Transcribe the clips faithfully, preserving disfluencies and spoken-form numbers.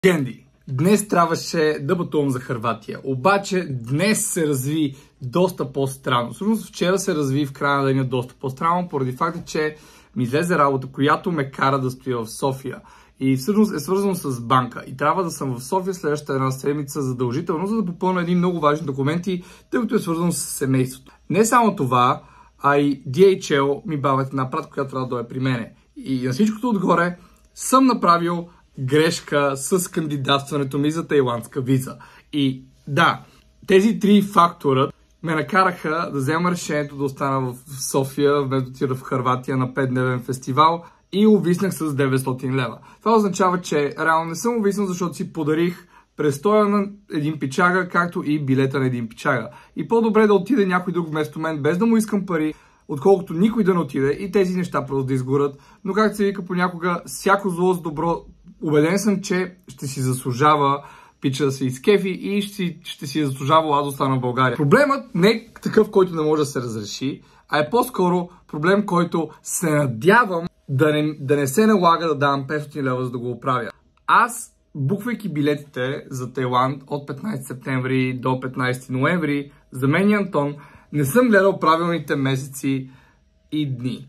Генди, днес трябваше да пътувам за Хърватия, обаче днес се разви доста по-странно. Всъщност вчера се разви в края на деня доста по-странно, поради факта, че ми излезе работа, която ме кара да стоя в София. И всъщност е свързано с банка. И трябва да съм в София следващата една седмица задължително, за да попълня един много важен документи, тъй като е свързано с семейството. Не само това, а и Ди Ейч Ел ми бавят една пратка, която трябва да дойде при мене. И на всичкото отгоре съм направил грешка с кандидатстването ми за тайландска виза. И да, тези три фактора ме накараха да взема решението да остана в София, вместо да отида в Хърватия на петдневен фестивал и увиснах с деветстотин лева. Това означава, че реално не съм увиснал, защото си подарих престоя на един пичага, както и билета на един пичага. И по-добре да отиде някой друг вместо мен, без да му искам пари, отколкото никой да не отиде и тези неща просто да изгорят. Но както се вика понякога, всяко зло с добро. Убеден съм, че ще си заслужава пича да се изкефи и ще си, ще си заслужава аз да остана в България. Проблемът не е такъв, който не може да се разреши, а е по-скоро проблем, който се надявам да не, да не се налага да давам петстотин лева, за да го оправя. Аз, буквайки билетите за Тайланд от петнайсети септември до петнайсети ноември, за мен и Антон, не съм гледал правилните месеци и дни.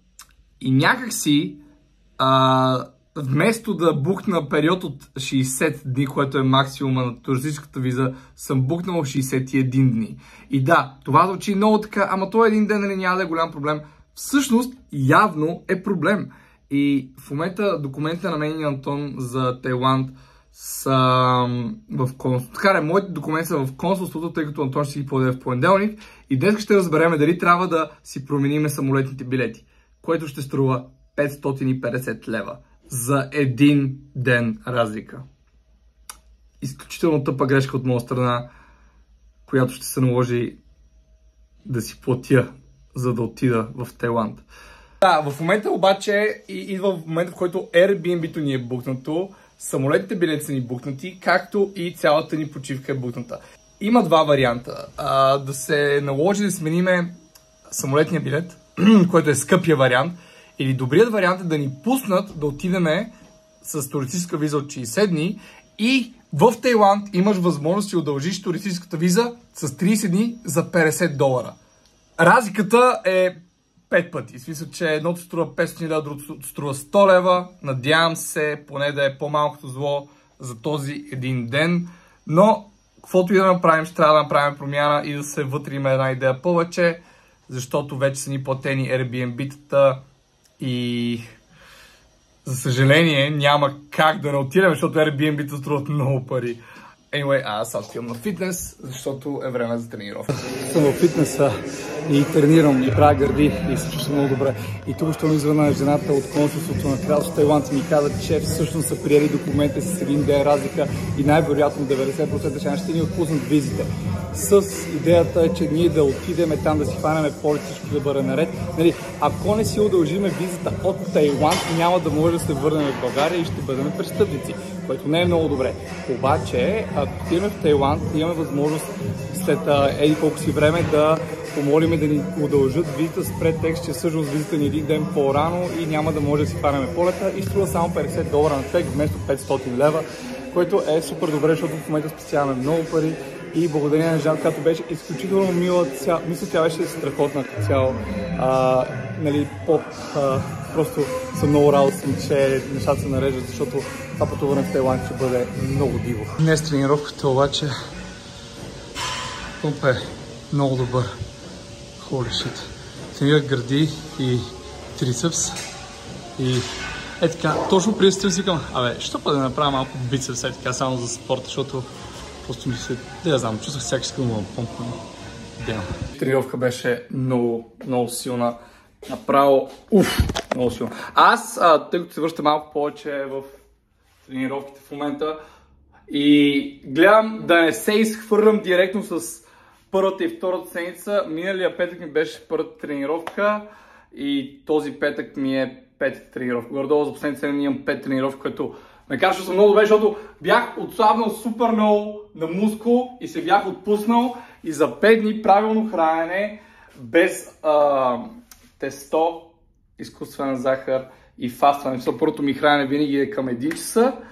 И някакси, а, вместо да букна период от шейсет дни, което е максимума на туристическата виза, съм букнал шейсет и един дни. И да, това звучи много така, ама това един ден нали няма да е голям проблем. Всъщност, явно е проблем. И в момента документите на мен и Антон за Тайланд са в консулството. Така, моите документи са в консулството, тъй като Антон ще си ги подаде в понеделник. И днес ще разберем дали трябва да си промениме самолетните билети, което ще струва петстотин и петдесет лева за един ден разлика. Изключително тъпа грешка от моя страна, която ще се наложи да си платя, за да отида в Тайланд. Да, в момента обаче идва в момента, в който Airbnb-то ни е букнато, самолетните билети са ни букнати, както и цялата ни почивка е букната. Има два варианта. А, да се наложи да смениме самолетния билет, който е скъпия вариант, или добрият вариант е да ни пуснат да отидеме с туристическа виза от шейсет дни и в Тайланд имаш възможност да удължиш туристическата виза с трийсет дни за петдесет долара. Разликата е пет пъти. В смисъл, че едното струва петстотин лева, другото струва сто лева. Надявам се поне да е по-малкото зло за този един ден. Но, каквото и да направим, ще трябва да направим промяна и да се вътрим една идея повече, защото вече са ни платени Airbnb-тата и за съжаление няма как да не отидем, защото Airbnb-та струват много пари. Anyway, аз отивам на фитнес, защото е време за тренировка. Съм в фитнеса и тренирам, и правя гърди и се чувствам много добре. И тук ще ми извъна жената от консулството на Кралство Тайланд и ми каза, че всъщност са приели документите с един ден разлика и най-вероятно деветдесет процента шанс ще ни отпуснат визите. С идеята е, че ние да отидем там да си хванем полет, всичко да бъде наред. Нали, ако не си удължиме визата от Тайланд, няма да може да се върнем в България и ще бъдем престъпници, което не е много добре. Обаче, ако отидем в Тайланд, имаме възможност след еди колко си време да помолиме да ни удължат визата с претекст, че всъщност визата ни един ден по-рано и няма да може да си хванем полета и струва само петдесет долара на човек вместо петстотин лева, което е супер добре, защото в момента спестяваме много пари и благодарение на Жан, която беше изключително мила, ця... мисля, тя беше страхотна като цяло. А, нали, поп, а, просто съм много радостен, че нещата се нареждат, защото това пътуване в Тайланд ще бъде много диво. Днес тренировката обаче пъмп е много добър. Holy shit. Тренирах гърди и трицепс и е така, точно преди си викам, абе, що па да направя малко бицепс, е така само за спорта, защото просто ми се, да я знам, чувствах всяка искам да помпна. Тренировка беше много, много силна. Направо, уф, много силна. Аз, а, тъй като се връща малко повече в тренировките в момента и гледам да не се изхвърлям директно с първата и втората седмица. Миналия петък ми беше първата тренировка и този петък ми е петата тренировка. Горе-долу за последните седем имам пет тренировки, което ме каже, че съм много добре, защото бях отслабнал супер много на мускул и се бях отпуснал и за пет дни правилно хранене, без а, тесто, изкуствена захар и фастване. Първото ми хранене винаги е към един часа,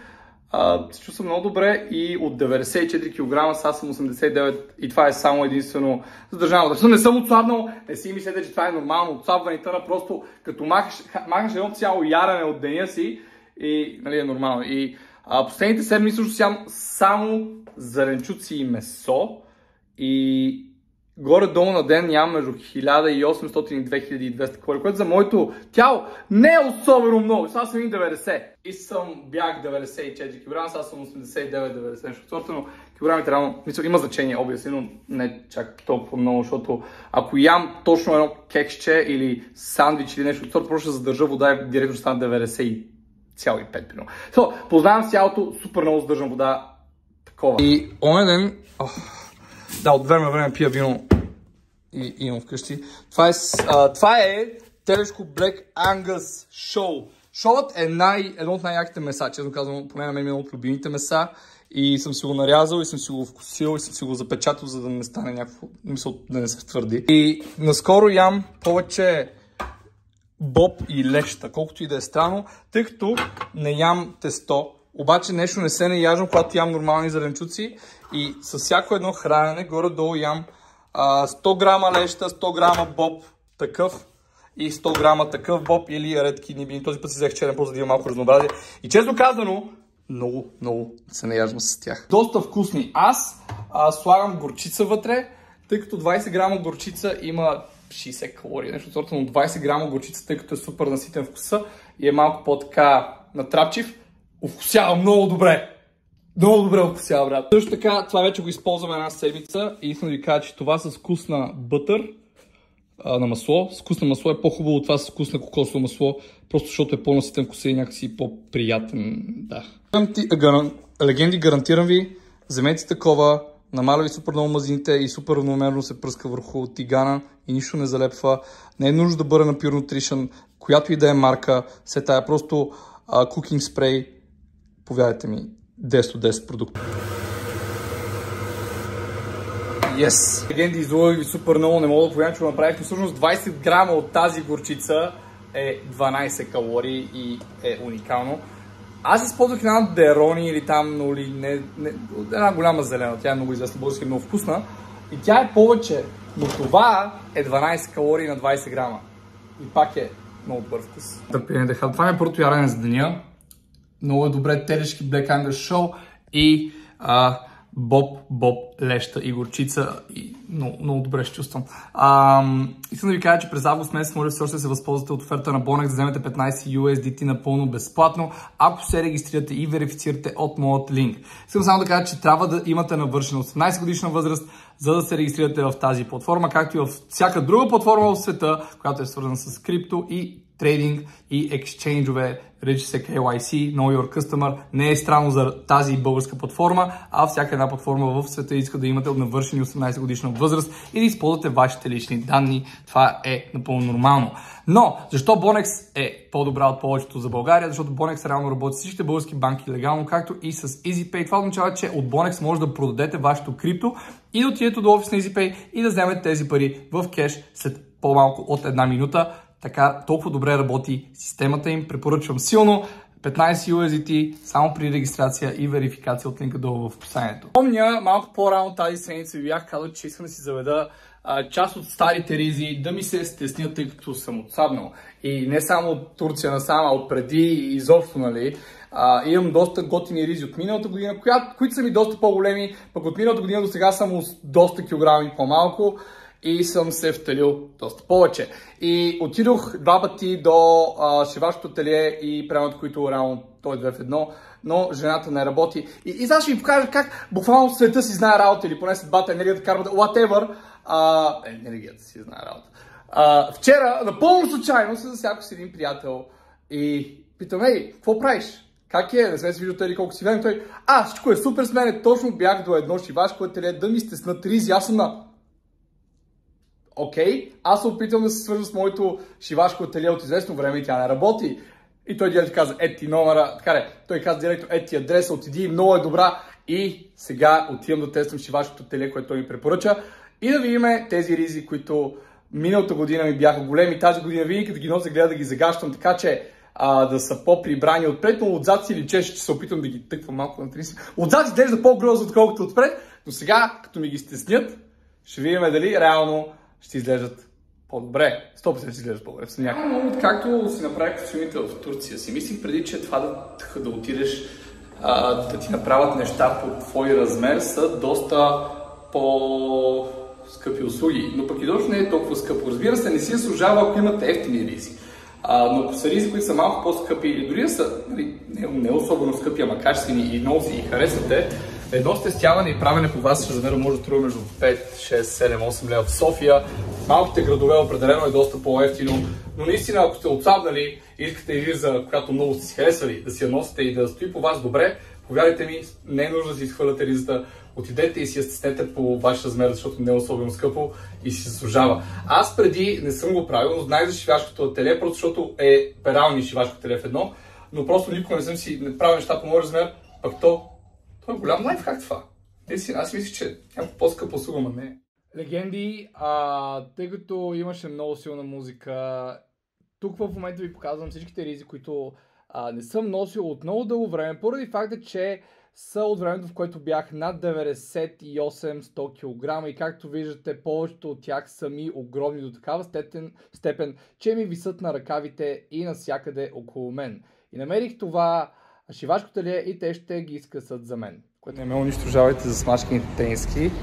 а, се чувствам много добре и от деветдесет и четири килограма сега съм осемдесет и девет и това е само единствено задържаното. Не съм отслабнал, не си мислете, че това е нормално отслабване и тъна, просто като махаш, махаш едно цяло ярене от деня си и нали, е нормално. И а, последните седми също сям само зеленчуци и месо и горе-долу на ден нямам между хиляда и осемстотин и две хиляди и двеста калории, което за моето тяло не е особено много. Сега съм и деветдесет и съм бях деветдесет и четири килограма, сега съм осемдесет и девет деветдесет, нещо сорта, но килограмите реално, мисля, има значение, обясни, но не чак толкова много, защото ако ям точно едно кексче или сандвич или нещо от сорта, просто ще задържа вода и директно ще стане деветдесет цяло и пет примерно. So, познавам с тялото, супер много задържам вода, такова. И оня ден, ох, да, от време на време пия вино и имам вкъщи. Това е, а, това е телешко Black Angus Show. Шоуът е най, едно от най-яките меса, честно казвам, поне на мен е едно от любимите меса. И съм си го нарязал, и съм си го вкусил, и съм си го запечатал, за да не стане някакво, мисъл, да не се твърди. И наскоро ям повече боб и леща, колкото и да е странно, тъй като не ям тесто. Обаче нещо не се наяждам, когато ям нормални зеленчуци и с всяко едно хранене горе-долу ям а, сто грама леща, сто грама боб такъв и сто грама такъв боб или редки нибини. Този път си взех черен, просто да има малко разнообразие. И често казано, много, много се наяждам с тях. Доста вкусни. Аз а, слагам горчица вътре, тъй като двайсет грама горчица има шейсет калории. Нещо сорта, но двайсет грама горчица, тъй като е супер наситен вкуса и е малко по-така натрапчив. Овкусява много добре. Много добре овкусява, брат. Също така, това вече го използваме една седмица и искам да ви кажа, че това с вкус на бътър, а, на масло. С вкус на масло е по-хубаво от това с вкус на кокосово масло, просто защото е по-наситен вкус и някакси по-приятен. Да. Легенди, гарантирам ви, вземете такова, намаля ви супер много мазините и супер равномерно се пръска върху тигана и нищо не залепва. Не е нужно да бъде на Pure Nutrition, която и да е марка, се тая просто кукинг uh, спрей. Повярвайте ми, десет от десет продукта. Yes! Легенди, излъгах ви супер много, не мога да повярвам, че го направих, но всъщност двайсет грама от тази горчица е дванайсет калории и е уникално. Аз използвах една Дерони или там, но ли, не, не, една голяма зелена, тя е много известна, българска, много вкусна и тя е повече, но това е дванайсет калории на двайсет грама и пак е много добър вкус. Търпение да хапа. Това е първото ярене за деня. Много е добре, телешки Black Angus Show и а, боб, боб, леща и горчица. И много, много добре ще чувствам. А, искам да ви кажа, че през август месец може все още да се възползвате от оферта на Bonex, да вземете петнайсет ю ес ди ти напълно безплатно, ако се регистрирате и верифицирате от моят линк. Искам само да кажа, че трябва да имате навършена осемнайсет годишна възраст, за да се регистрирате в тази платформа, както и в всяка друга платформа в света, която е свързана с крипто и трейдинг и ексчейнджове, речи се кей уай си, Know Your Customer. Не е странно за тази българска платформа, а всяка една платформа в света иска да имате от навършени осемнайсет годишна възраст и да използвате вашите лични данни. Това е напълно нормално. Но, защо Bonex е по-добра от повечето за България? Защото Bonex реално работи с всичките български банки легално, както и с EasyPay. Това означава, че от Bonex може да продадете вашето крипто и да отидете до офис на EasyPay и да вземете тези пари в кеш след по-малко от една минута. Така толкова добре работи системата им. Препоръчвам силно. петнайсет ю ес ди ти само при регистрация и верификация от линка долу в описанието. Помня, малко по-рано тази седмица ви бях казал, че искам да си заведа а, част от старите ризи, да ми се стеснят, тъй като съм отслабнал. И не само от Турция насам, а от преди и изобщо, нали. А, имам доста готини ризи от миналата година, коя, които са ми доста по-големи, пък от миналата година до сега съм доста килограми по-малко. И съм се втелил доста повече. И отидох два пъти до а, шивашкото ателие и правилното, които реално той е две в едно, но жената не работи. И, и сега ще ви покажа как буквално света си знае работа, или поне съдбата, енергията, кармата, whatever. А, енергията си знае работа. А, вчера, напълно случайно, се засякох с един приятел и питам, ей, какво правиш? Как е? Не сме се виждал тъй колко си време. Той, а, всичко е супер с мене, точно бях до едно шивашко ателие да ми стеснат ризи, аз съм на... Окей, okay. Аз се опитвам да се свържа с моето шивашко ателие от известно време и тя не работи. И той директно каза, ето ти номера, така де, той каза директно, ето ти адреса, отиди, много е добра. И сега отивам да тествам шивашкото ателие, което той ми препоръча. И да видим тези ризи, които миналата година ми бяха големи, тази година винаги като ги нося гледа да ги загащам, така че а, да са по-прибрани отпред, но отзад си личеше, че се опитвам да ги тъквам малко на тридесет. Отзад изглежда по-грозно, отколкото отпред, но сега, като ми ги стеснят, ще видим дали реално ще изглеждат по-добре. сто процента ще изглеждат по-добре. Някакво, както си направих костюмите в Турция, си мислих преди, че това да, да отидеш а, да ти направят неща по твой размер са доста по-скъпи услуги. Но пък и точно не е толкова скъпо. Разбира се, не си я служава, ако имате ефтини ризи. А, но ако са ризи, които са малко по-скъпи или дори са нали, не, не особено скъпи, ама качествени и много си ги харесвате, едно стестяване и правене по вас размера може да струва между пет, шест, седем, осем лева в София. В малките градове определено е доста по-ефтино, но наистина ако сте отслабнали и искате риза, която много сте си харесвали, да си я носите и да стои по вас добре, повярвайте ми, не е нужно да си изхвърляте ризата. Отидете и си я стеснете по ваш размер, защото не е особено скъпо и си се заслужава. Аз преди не съм го правил, но знаех за шивашкото ателие, просто защото е перални шивашко ателие в едно, но просто никога не съм си правил неща по моя размер, пък то, то е голям лайфхак това. Аз мисля, че някакво по-скъпа услуга, но не е. Легенди, а, тъй като имаше много силна музика, тук в момента ви показвам всичките ризи, които а, не съм носил от много дълго време, поради факта, че са от времето, в което бях над деветдесет и осем сто килограма и както виждате, повечето от тях са ми огромни до такава степен, степен, че ми висат на ръкавите и навсякъде около мен. И намерих това шивашко ателие и те ще ги скъсат за мен. Което не ме унищожавайте за смачканите тениски.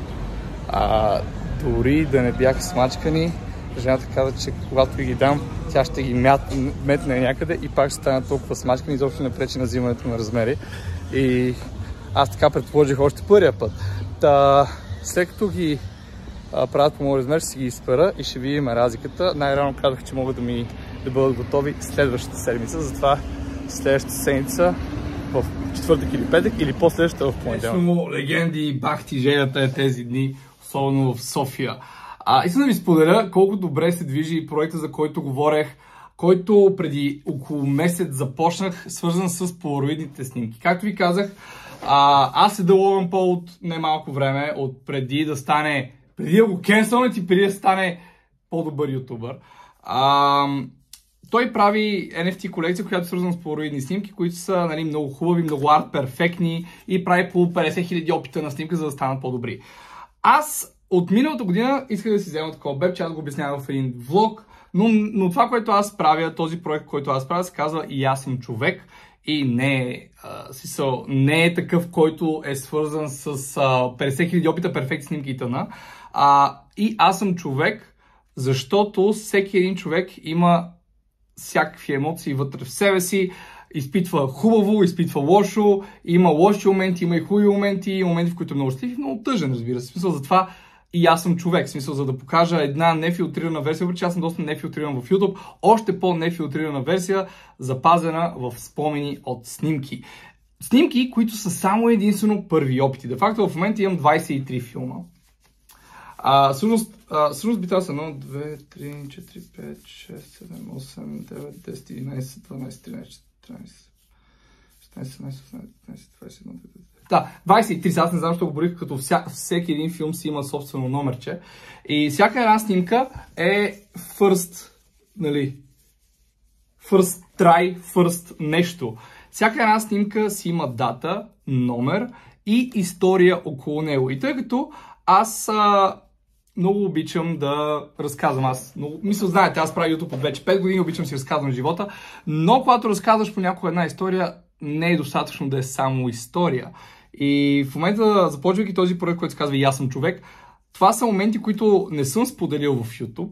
А, дори да не бяха смачкани, жената каза, че когато ви ги дам, тя ще ги мят, метне някъде и пак ще станат толкова смачкани, изобщо не пречи на взимането на размери. И аз така предположих още първия път. Та, след като ги а, правят по моят размер, ще си ги изпера и ще видим разликата. Най-рано казах, че могат да ми да бъдат готови следващата седмица, затова следващата седмица в четвъртък или петък или по-следващата в понеделник. Лично легенди, бахти желята е тези дни, особено в София. А, искам да ви споделя колко добре се движи проекта, за който говорех, който преди около месец започнах, свързан с полароидните снимки. Както ви казах, а, аз седа Логан Пол от немалко време, от преди да стане, преди да го кенсълнат и преди да стане по-добър ютубър. А, той прави ен еф ти колекция, която е свързана с полароидни снимки, които са нали, много хубави, много арт перфектни и прави по петдесет хиляди опита на снимка, за да станат по-добри. Аз от миналата година исках да си взема такова бебче, аз го обяснявам в един влог, но, но това, което аз правя, този проект, който аз правя, се казва И аз съм човек и не е, а, смисъл, не е такъв, който е свързан с а, петдесет хиляди опита, перфектни снимки и т.н. А, и аз съм човек, защото всеки един човек има всякакви емоции вътре в себе си, изпитва хубаво, изпитва лошо, има лоши моменти, има и хубави моменти, и моменти, в които е много щастлив и много тъжен, разбира се. В смисъл, затова и аз съм човек, в смисъл, за да покажа една нефилтрирана версия, въпреки че аз съм доста нефилтриран в YouTube, още по-нефилтрирана версия, запазена в спомени от снимки. Снимки, които са само единствено първи опити. Де факто в момента имам двадесет и три филма. А, всъщност, а, всъщност би трябвало са едно, две, три, четири, пет, шест, седем, осем, девет, десет, единадесет, дванадесет, тринадесет, четиринадесет, шестнадесет, седемнадесет, осемнадесет, деветнадесет, двадесет и едно, двадесет. Да, двадесет и три, аз не знам, защо го борих, като вся, всеки един филм си има собствено номерче. И всяка една снимка е first, нали, first try, first нещо. Всяка една снимка си има дата, номер и история около него. И тъй като аз а, много обичам да разказвам. Аз много, мисля, знаете, аз правя YouTube от вече пет години, обичам си разказвам живота, но когато разказваш понякога една история, не е достатъчно да е само история. И в момента, започвайки този проект, който се казва И аз съм човек, това са моменти, които не съм споделил в YouTube.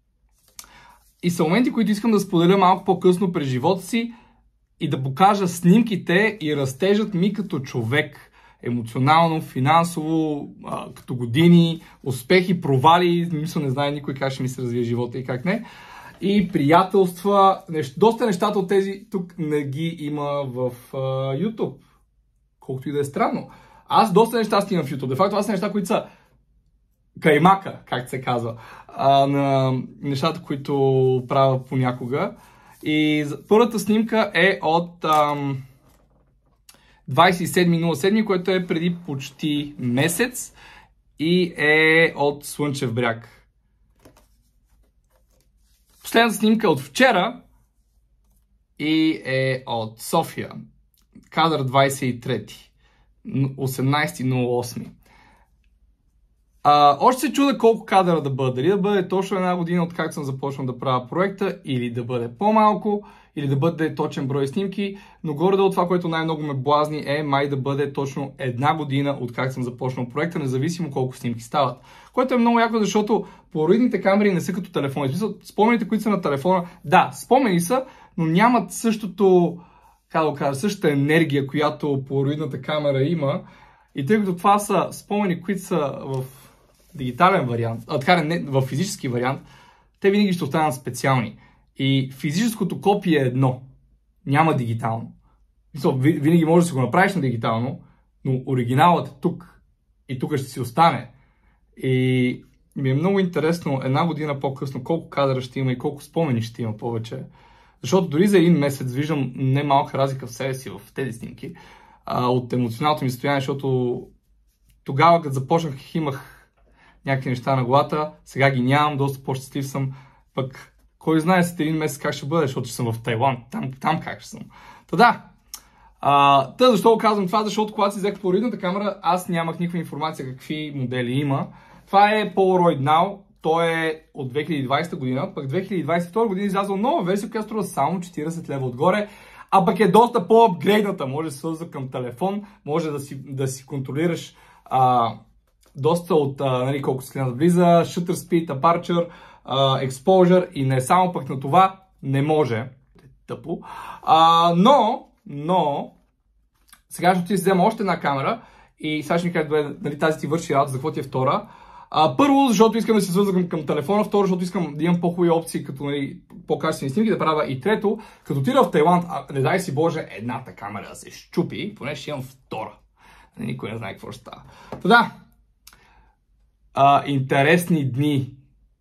И са моменти, които искам да споделя малко по-късно през живота си и да покажа снимките и растежът ми като човек. Емоционално, финансово, а, като години, успехи, провали, мисля, не знае никой как ще ми се развие живота и как не. И приятелства, нещ... доста нещата от тези тук не ги има в а, YouTube. Колкото и да е странно. Аз доста неща стигам в YouTube. De facto, това са неща, които са каймака, както се казва, а, на нещата, които правя понякога. И първата снимка е от ам, двадесет и седми седми, което е преди почти месец и е от Слънчев бряг. Последната снимка е от вчера и е от София. Кадър двадесет и трети. осемнадесети нуло осми. А, още се чуда колко кадъра да бъде. Дали да бъде точно една година от как съм започнал да правя проекта, или да бъде по-малко, или да бъде точен брой снимки, но горе-долу това, което най-много ме блазни е май да бъде точно една година от как съм започнал проекта, независимо колко снимки стават. Което е много яко, защото полароидните камери не са като телефони. В смисъл, спомените, които са на телефона, да, спомени са, но нямат същото, как да кажа, същата енергия, която полароидната камера има. И тъй като това са спомени, които са в дигитален вариант, а така не, в физически вариант, те винаги ще останат специални. И физическото копие е едно. Няма дигитално. Винаги можеш да си го направиш на дигитално, но оригиналът е тук. И тук ще си остане. И ми е много интересно една година по-късно колко кадъра ще има и колко спомени ще има повече. Защото дори за един месец виждам немалка разлика в себе си в тези снимки. А, от емоционалното ми състояние, защото тогава, като започнах, имах някакви неща на главата, сега ги нямам, доста по-щастлив съм, пък кой знае след един месец как ще бъде, защото ще съм в Тайланд, там, там как ще съм. Та да, а, тъй защо го казвам това, защото когато си взех полароидната камера, аз нямах никаква информация какви модели има. Това е Polaroid Now, той е от две хиляди и двадесета година, пък две хиляди двадесет и втора година излязла нова версия, която струва само четиридесет лева отгоре, а пък е доста по-апгрейдната, може да се свързва към телефон, може да си, да си контролираш а, доста от а, нали, колко склина влиза, shutter speed, aperture, uh, exposure и не само пък на това не може. Тъпо. А, но, но, сега ще ти взема още една камера и сега ще ми кажа, нали, тази ти върши работа, за какво ти е втора. А, първо, защото искам да се свързвам към, към телефона, второ, защото искам да имам по-хубави опции, като нали, по-качествени снимки да правя и трето, като отида в Тайланд, а, не дай си Боже, едната камера да се щупи, поне ще имам втора. Никой не знае какво ще става. Та да, интересни дни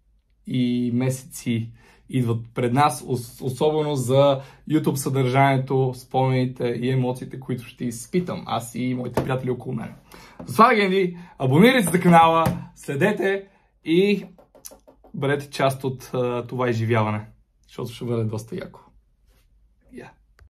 и месеци идват пред нас, особено за YouTube съдържанието, спомените и емоциите, които ще изпитам аз и моите приятели около мен. Затова, легенди, абонирайте се за канала, следете и бъдете част от uh, това изживяване, защото ще бъде доста яко.